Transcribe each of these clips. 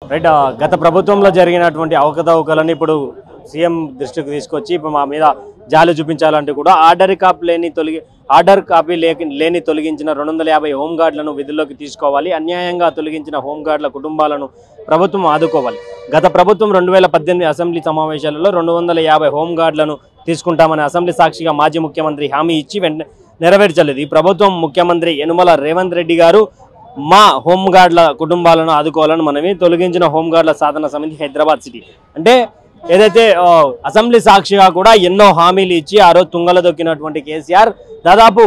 Right. గత ప్రభుత్వంలో జరిగినటువంటి అవకతవకలను ఇప్పుడు సీఎం దృష్టికి తీసుకొచ్చి ఇప్పుడు మా మీద జాలి చూపించాలంటే కూడా ఆర్డర్ కాపీ లేని తొలగించిన 250 హోంగార్డులను విధుల్లోకి తీసుకోవాలి. అన్యాయంగా తొలగించిన హోంగార్డుల కుటుంబాలను ప్రభుత్వం ఆదుకోవాలి. గత ప్రభుత్వం 2018 అసెంబ్లీ సమావేశాలలో 250 హోంగార్డులను తీసుకుంటామని అసెంబ్లీ సాక్షిగా మాజీ ముఖ్యమంత్రి హామీ ఇచ్చి నెరవేర్చలేదు. ఈ ప్రభుత్వం ముఖ్యమంత్రి యనుమల రేవంత్ రెడ్డి గారు మా హోంగార్డుల కుటుంబాలను ఆదుకోవాలని మనవి తొలగించిన హోంగార్డుల సాధన సమితి హైదరాబాద్ సిటీ అంటే ఏదైతే అసెంబ్లీ సాక్షిగా కూడా ఎన్నో హామీలు ఇచ్చి ఆ రోజు తుంగలో దొక్కినటువంటి కేసీఆర్ దాదాపు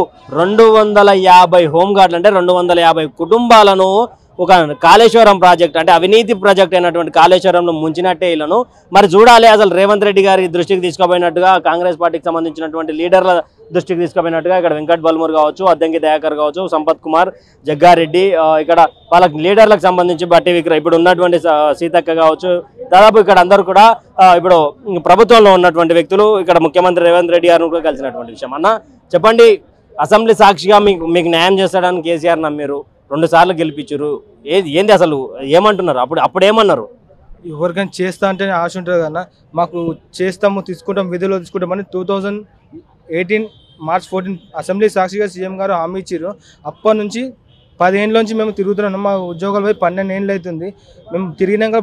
250 హోంగార్డులు అంటే 250 కుటుంబాలను ఒక కాళేశ్వరం ప్రాజెక్ట్ అంటే అవినీతి ప్రాజెక్ట్ అయినటువంటి కాళేశ్వరంలో ముంచినట్టే ఇళ్లను మరి చూడాలి. అసలు రేవంత్ రెడ్డి గారి దృష్టికి తీసుకుపోయినట్టుగా కాంగ్రెస్ పార్టీకి సంబంధించినటువంటి లీడర్ల దృష్టికి తీసుకుపోయినట్టుగా ఇక్కడ వెంకట్ బల్మూర్ కావచ్చు, అద్దంకి దయాకర్ కావచ్చు, సంపత్ కుమార్, జగ్గారెడ్డి, ఇక్కడ వాళ్ళ లీడర్లకు సంబంధించి బట్టి విక్రమ్ ఇప్పుడు ఉన్నటువంటి సీతక్క కావచ్చు, దాదాపు ఇక్కడ అందరూ కూడా ఇప్పుడు ప్రభుత్వంలో ఉన్నటువంటి వ్యక్తులు ఇక్కడ ముఖ్యమంత్రి రేవంత్ రెడ్డి గారిని కూడా కలిసినటువంటి విషయం. అన్న చెప్పండి, అసెంబ్లీ సాక్షిగా మీకు న్యాయం చేస్తాడని కేసీఆర్ నమ్మారు, 2 సార్లు గెలిపించారు, ఏంది అసలు ఏమంటున్నారు? అప్పుడు ఏమన్నారు? ఎవరికైనా చేస్తా అంటే ఆశ ఉంటుంది కన్నా, మాకు చేస్తాము తీసుకుంటాం విధుల్లో తీసుకుంటామని 2018 మార్చ్ 14 అసెంబ్లీ సాక్షిగా సీఎం గారు హామీ ఇచ్చారు. అప్పటి నుంచి 10 ఏళ్ళ నుంచి మేము తిరుగుతున్నాం. మా ఉద్యోగాలు పోయి 12 ఏళ్ళు అవుతుంది. మేము తిరిగినాక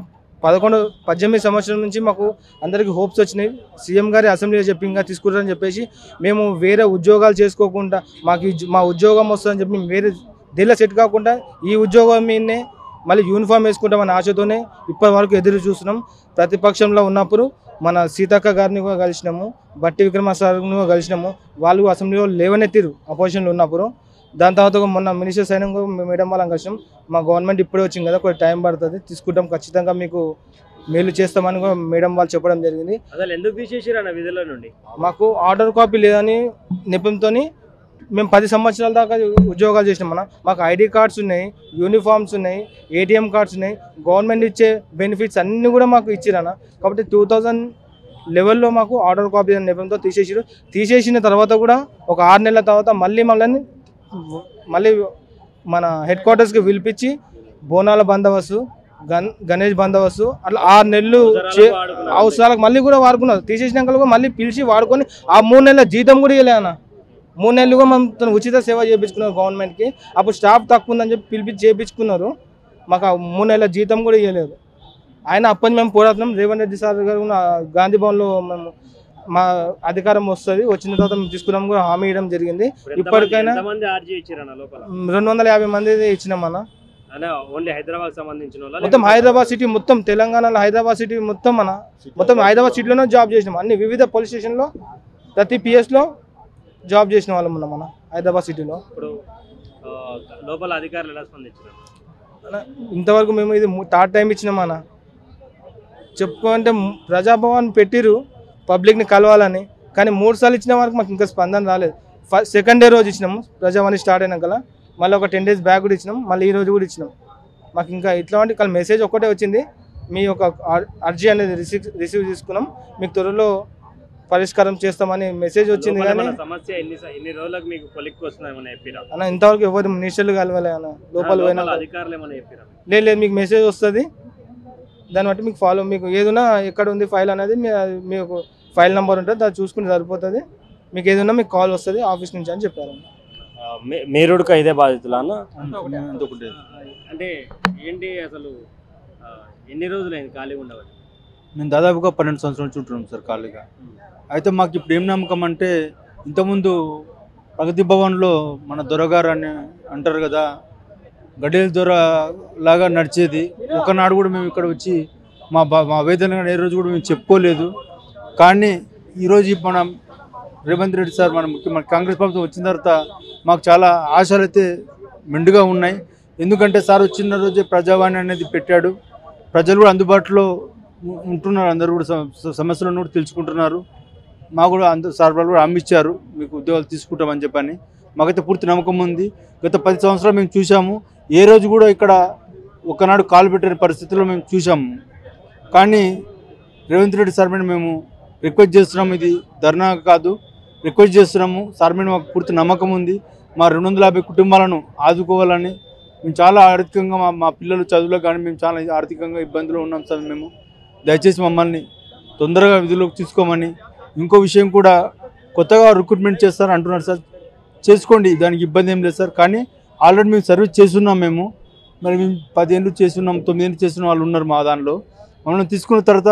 18 సంవత్సరం నుంచి మాకు అందరికీ హోప్స్ వచ్చినాయి. సీఎం గారి అసెంబ్లీలో చెప్పి ఇంకా తీసుకుంటారని చెప్పేసి మేము వేరే ఉద్యోగాలు చేసుకోకుండా మా ఉద్యోగం వస్తుందని చెప్పి మేము వేరే దేనిలో సెట్ కాకుండా ఈ ఉద్యోగం మీదనే మళ్ళీ యూనిఫామ్ వేసుకుంటామని ఆశతోనే ఇప్పటి వరకు ఎదురు చూస్తున్నాం. ప్రతిపక్షంలో ఉన్నప్పుడు మన సీతక్క గారిని కూడా కలిసినాము, బట్టి విక్రమ సార్ని కూడా కలిసినాము. వాళ్ళు అసెంబ్లీలో లేవనెత్తిరు అపోజిషన్లో ఉన్నప్పుడు. దాని తర్వాత మొన్న మినిస్టర్స్ అయినా మేడం వాళ్ళని కలిసినాం. మా గవర్నమెంట్ ఇప్పుడే వచ్చింది కదా, కొంచెం టైం పడుతుంది, తీసుకుంటాం, ఖచ్చితంగా మీకు మేలు చేస్తామని కూడా మేడం వాళ్ళు చెప్పడం జరిగింది. అసలు ఎందుకు తీసేసారు విధుల నుండి? మాకు ఆర్డర్ కాపీ లేదని నెపంతో మేము 10 సంవత్సరాల దాకా ఉద్యోగాలు చేసినాం అన్న. మాకు ఐడి కార్డ్స్ ఉన్నాయి, యూనిఫామ్స్ ఉన్నాయి, ఏటీఎం కార్డ్స్ ఉన్నాయి, గవర్నమెంట్ ఇచ్చే బెనిఫిట్స్ అన్నీ కూడా మాకు ఇచ్చిరన్న. కాబట్టి 2011లో మాకు ఆర్డర్ కాపీ అనే నెపంతో తీసేసిన తర్వాత కూడా ఒక 6 నెలల తర్వాత మళ్ళీ మన హెడ్ క్వార్టర్స్కి పిలిపించి బోనాల బందోబస్తు, గణేష్ బందోబస్తు అట్లా 6 నెలలు అవసరాలకు మళ్ళీ కూడా వాడుకున్నారు. తీసేసినాక కూడా మళ్ళీ పిలిచి వాడుకొని ఆ 3 నెలల జీతం కూడా ఇవ్వలే అన్న. 3 నెలలు కూడా మనం ఉచిత సేవ చేయించుకున్నారు గవర్నమెంట్కి. అప్పుడు స్టాఫ్ తక్కువ ఉందని చెప్పి పిలిపించి చేయించుకున్నారు. మాకు ఆ 3 నెలల జీతం కూడా ఇవ్వలేదు. ఆయన అప్పటి మేము పోరాడుతున్నాం. రేవంత్ రెడ్డి సార్ గారు గాంధీ భవన్లో మేము మా అధికారం వచ్చిన తర్వాత మేము తీసుకున్నాం కూడా హామీ ఇవ్వడం జరిగింది. ఇప్పటికైనా 250 మంది ఇచ్చినామన్నా. మొత్తం హైదరాబాద్ సిటీ, మొత్తం తెలంగాణలో హైదరాబాద్ సిటీ మొత్తం హైదరాబాద్ సిటీలోనే జాబ్ చేసినాం. అన్ని వివిధ పోలీస్ స్టేషన్లో ప్రతి పిఎస్లో జాబ్ చేసిన వాళ్ళం ఉన్నాం మన హైదరాబాద్ సిటీలో. లోపల అధికారులు ఎలా స్పందించారు? ఇంతవరకు మేము ఇది 3rd టైం ఇచ్చినాం అన్న. చెప్పుకుంటే ప్రజాభవన్ పెట్టిరు పబ్లిక్ని కలవాలని, కానీ 3 సార్లు ఇచ్చిన వరకు మాకు ఇంకా స్పందన రాలేదు. సెకండ్ డే రోజు ఇచ్చినాము, ప్రజావాణి స్టార్ట్ అయినాక మళ్ళీ ఒక 10 డేస్ బ్యాక్ కూడా ఇచ్చినాం, మళ్ళీ ఈ రోజు కూడా ఇచ్చినాం. మాకు ఇంకా ఇట్లాంటి కానీ మెసేజ్ ఒక్కటే వచ్చింది, మీ యొక్క అర్జీ అనేది రిసీవ్ చేసుకున్నాం, మీకు త్వరలో పరిష్కారం చేస్తామని మెసేజ్ వచ్చింది. కానీ అన్న ఇంతవరకు ఎవరు మినిస్టర్లు కలవలే అన్న. లోపల పోయినా లేదు, మీకు మెసేజ్ వస్తుంది, దాన్ని బట్టి మీకు ఏదైనా ఎక్కడ ఉంది ఫైల్ అనేది మీకు ఫైల్ నెంబర్ ఉంటుంది, దాన్ని చూసుకుంటే సరిపోతుంది. మీకు ఏదైనా మీకు కాల్ వస్తుంది ఆఫీస్ నుంచి అని చెప్పారు. మీరు ఇదే బాధితులా అన్న? అంటే ఏంటి అసలు ఎన్ని రోజులైంది ఖాళీగా ఉండవచ్చు? మేము దాదాపుగా 12 సంవత్సరాల నుంచి ఉంటున్నాం సార్ ఖాళీగా. అయితే మాకు ఇప్పుడు ఏం నమ్మకం అంటే, ఇంతకుముందు ప్రగతి భవన్లో మన దొరగారు అని అంటారు కదా, గడియల దొర లాగా నడిచేది. ఒకనాడు కూడా మేము ఇక్కడ వచ్చి మా వేదన ఏ రోజు కూడా మేము చెప్పుకోలేదు. కానీ ఈరోజు మనం రేవంత్ రెడ్డి సార్ మన కాంగ్రెస్ ప్రభుత్వం వచ్చిన తర్వాత మాకు చాలా ఆశలు అయితే మెండుగా ఉన్నాయి. ఎందుకంటే సార్ వచ్చిన రోజే ప్రజావాణి అనేది పెట్టాడు. ప్రజలు కూడా అందుబాటులో ఉంటున్నారు, అందరూ కూడా సమస్యలను కూడా తెలుసుకుంటున్నారు. మాకు కూడా సార్ వాళ్ళు కూడా హామీ ఇచ్చారు, మీకు ఉద్యోగాలు తీసుకుంటామని చెప్పని. మాకైతే పూర్తి నమ్మకం ఉంది. గత 10 సంవత్సరాలు మేము చూసాము, ఏ రోజు కూడా ఇక్కడ ఒకనాడు కాలు పెట్టిన పరిస్థితుల్లో మేము చూసాము. కానీ రేవంత్ రెడ్డి సార్ మీద మేము రిక్వెస్ట్ చేస్తున్నాము, ఇది ధర్నా కాదు, రిక్వెస్ట్ చేస్తున్నాము. సార్ మీద మాకు పూర్తి నమ్మకం ఉంది. మా 250 కుటుంబాలను ఆదుకోవాలని మేము చాలా ఆర్థికంగా మా పిల్లలు చదువులో కానీ మేము చాలా ఆర్థికంగా ఇబ్బందులు ఉన్నాం సార్. మేము దయచేసి మమ్మల్ని తొందరగా విధుల్లోకి తీసుకోమని, ఇంకో విషయం కూడా కొత్తగా రిక్రూట్మెంట్ చేస్తారు అంటున్నారు సార్. చేసుకోండి, దానికి ఇబ్బంది ఏం లేదు సార్. కానీ ఆల్రెడీ మేము సర్వీస్ చేస్తున్నాం. మరి మేము 10 ఏళ్ళు చేస్తున్నాం, 9 ఏళ్ళు చేస్తున్న వాళ్ళు ఉన్నారు మా దానిలో. మమ్మల్ని తీసుకున్న తర్వాత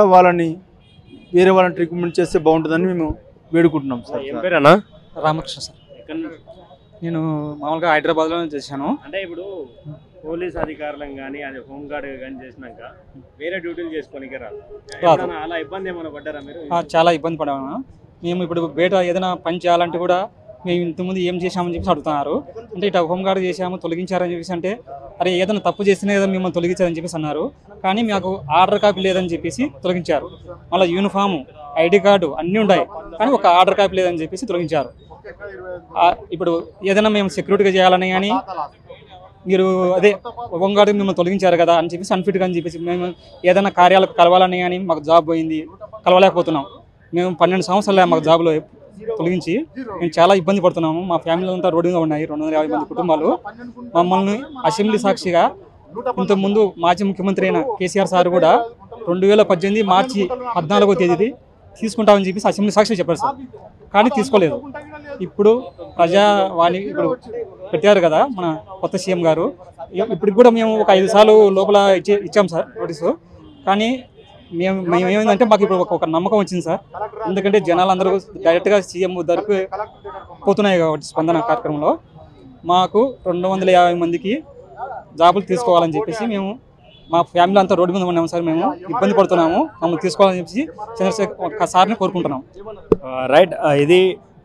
వేరే వాళ్ళని రిక్రూట్మెంట్ చేస్తే బాగుంటుందని మేము వేడుకుంటున్నాం సార్. ఏం పేరేనా? రామకృష్ణ సార్. నేను మామూలుగా హైదరాబాద్లో చేశాను. అంటే ఇప్పుడు పోలీస్ అధికారులను కానీ అది హోంగార్డ్ కానీ చేసినాక వేరే డ్యూటీలు చేసుకోనికి రాదు. అలా ఇబ్బంది ఏమైనా పడ్డారా మీరు? చాలా ఇబ్బంది పడాము. మేము ఇప్పుడు బయట ఏదైనా పని చేయాలంటే కూడా మేము ఇంతకుముందు ఏం చేశామని చెప్పేసి అడుగుతున్నారు. అంటే ఇట్లా హోంగార్డ్ చేశాము, తొలగించారని చెప్పేసి అంటే అరే ఏదైనా తప్పు చేస్తేనే కదా మిమ్మల్ని తొలగించారని చెప్పేసి అన్నారు. కానీ మాకు ఆర్డర్ కాపీ లేదని చెప్పేసి తొలగించారు. మళ్ళీ యూనిఫాము, ఐడి కార్డు అన్నీ ఉన్నాయి, కానీ ఒక ఆర్డర్ కాపీ లేదని చెప్పేసి తొలగించారు. ఇప్పుడు ఏదైనా మేము సెక్యూరిటీగా చేయాలని కానీ మీరు అదే హోంగార్డ్ మిమ్మల్ని తొలగించారు కదా అని చెప్పేసి అన్ఫిట్గా అని చెప్పేసి మేము ఏదైనా కార్యాలకు కలవాలని కానీ మాకు జాబ్ పోయింది, కలవలేకపోతున్నాం. మేము 12 సంవత్సరాలు మాకు జాబ్లో తొలగించి మేము చాలా ఇబ్బంది పడుతున్నాము. మా ఫ్యామిలీ అంతా రోడ్డు మీద ఉన్నాయి, 250 మంది కుటుంబాలు. మమ్మల్ని అసెంబ్లీ సాక్షిగా ఇంతకుముందు మాజీ ముఖ్యమంత్రి అయిన కేసీఆర్ సార్ కూడా 2018 మార్చి 14వ తేదీ తీసుకుంటామని చెప్పేసి అసెంబ్లీ సాక్షిగా చెప్పారు సార్. కానీ తీసుకోలేదు. ఇప్పుడు ప్రజావాణి ఇప్పుడు పెట్టారు కదా మన కొత్త సీఎం గారు, ఇప్పటికి కూడా మేము ఒక 5 సార్లు లోపల ఇచ్చాం సార్ నోటీసు. కానీ మేము ఏమైందంటే మాకు ఇప్పుడు ఒక నమ్మకం వచ్చింది సార్. ఎందుకంటే జనాలందరూ డైరెక్ట్గా సీఎం దగ్గరికి పోతున్నాయి కాబట్టి స్పందన కార్యక్రమంలో మాకు 250 మందికి జాబులు తీసుకోవాలని చెప్పేసి మేము మా ఫ్యామిలీ అంతా రోడ్డు మీద ఉన్నాము సార్. మేము ఇబ్బంది పడుతున్నాము, మమ్మల్ని తీసుకోవాలని చెప్పేసి చంద్రశేఖర్ సార్ని కోరుకుంటున్నాం. రైట్, ఇది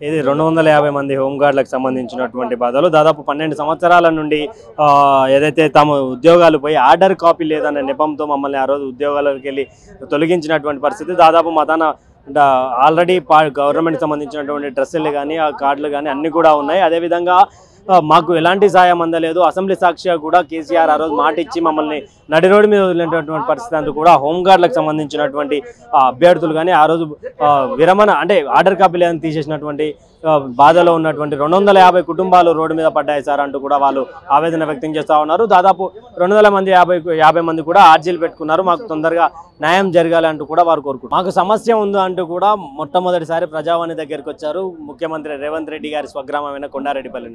250 మంది హోంగార్డులకు సంబంధించినటువంటి బాధలు. దాదాపు 12 సంవత్సరాల నుండి ఏదైతే తమ ఉద్యోగాలు పోయి ఆర్డర్ కాపీ లేదనే నెపంతో మమ్మల్ని ఆ రోజు ఉద్యోగాలకు వెళ్ళి తొలగించినటువంటి పరిస్థితి. దాదాపు మా తన ఆల్రెడీ గవర్నమెంట్ సంబంధించినటువంటి డ్రెస్సులు కానీ ఆ కార్డులు కానీ అన్నీ కూడా ఉన్నాయి. అదేవిధంగా మాకు ఎలాంటి సాయం అందలేదు. అసెంబ్లీ సాక్షిగా కూడా కేసీఆర్ ఆ రోజు మాట ఇచ్చి మమ్మల్ని నడి రోడ్డు మీద వదిలినటువంటి పరిస్థితి. అందుకు కూడా హోంగార్డులకు సంబంధించినటువంటి అభ్యర్థులు కానీ ఆ రోజు విరమణ అంటే ఆర్డర్ కాపీ లేదని తీసేసినటువంటి బాధలో ఉన్నటువంటి 250 కుటుంబాలు రోడ్డు మీద పడ్డాయి సార్ అంటూ కూడా వాళ్ళు ఆవేదన వ్యక్తం చేస్తూ ఉన్నారు. దాదాపు 250 మంది కూడా ఆర్జీలు పెట్టుకున్నారు. మాకు తొందరగా న్యాయం జరగాలి అంటూ కూడా వారు కోరుకుంటారు. మాకు సమస్య ఉంది అంటూ కూడా మొట్టమొదటిసారి ప్రజావాణి దగ్గరికి వచ్చారు ముఖ్యమంత్రి రేవంత్ రెడ్డి గారి స్వగ్రామమైన కొండారెడ్డిపల్లి.